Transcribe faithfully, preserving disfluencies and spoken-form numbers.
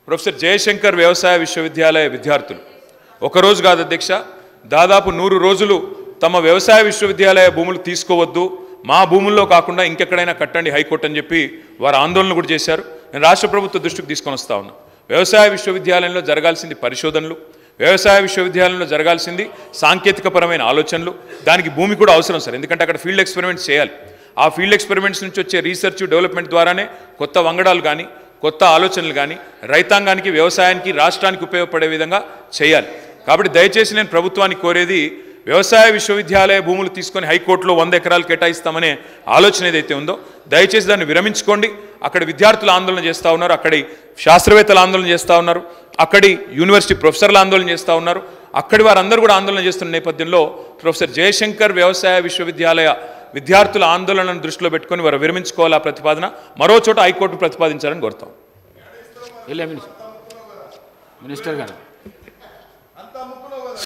Professor Jayashankar వ్యవసాయ విశ్వవిద్యాలయ విద్యార్థులు ఒకరోజు కాదు అధ్యక్ష, దాదాపు నూరు రోజులు తమ వ్యవసాయ విశ్వవిద్యాలయ భూములు తీసుకోవద్దు, మా భూముల్లో కాకుండా ఇంకెక్కడైనా కట్టండి హైకోర్టు అని చెప్పి వారు ఆందోళన కూడా చేశారు. నేను రాష్ట్ర ప్రభుత్వ దృష్టికి తీసుకొని వస్తా ఉన్నా. వ్యవసాయ విశ్వవిద్యాలయంలో జరగాల్సింది పరిశోధనలు, వ్యవసాయ విశ్వవిద్యాలయంలో జరగాల్సింది సాంకేతికపరమైన ఆలోచనలు. దానికి భూమి కూడా అవసరం సార్, ఎందుకంటే అక్కడ ఫీల్డ్ ఎక్స్పెరిమెంట్స్ చేయాలి. ఆ ఫీల్డ్ ఎక్స్పెరిమెంట్స్ నుంచి వచ్చే రీసెర్చ్ డెవలప్మెంట్ ద్వారానే కొత్త వంగడాలు కానీ కొత్త ఆలోచనలు కానీ రైతాంగానికి వ్యవసాయానికి రాష్ట్రానికి ఉపయోగపడే విధంగా చేయాలి. కాబట్టి దయచేసి నేను ప్రభుత్వాన్ని కోరేది, వ్యవసాయ విశ్వవిద్యాలయ భూములు తీసుకొని హైకోర్టులో వంద ఎకరాలు కేటాయిస్తామనే ఆలోచన ఏదైతే ఉందో దయచేసి దాన్ని విరమించుకోండి. అక్కడ విద్యార్థులు ఆందోళన చేస్తూ ఉన్నారు, అక్కడి శాస్త్రవేత్తలు ఆందోళన చేస్తూ ఉన్నారు, అక్కడి యూనివర్సిటీ ప్రొఫెసర్లు ఆందోళన చేస్తూ ఉన్నారు, అక్కడి వారందరూ కూడా ఆందోళన చేస్తున్న నేపథ్యంలో ప్రొఫెసర్ జయశంకర్ వ్యవసాయ విశ్వవిద్యాలయ విద్యార్థుల ఆందోళనను దృష్టిలో పెట్టుకొని వారు విరమించుకోవాలి. ఆ ప్రతిపాదన మరో చోట హైకోర్టు ప్రతిపాదించాలని కోరుతాం. మినిస్టర్ గారు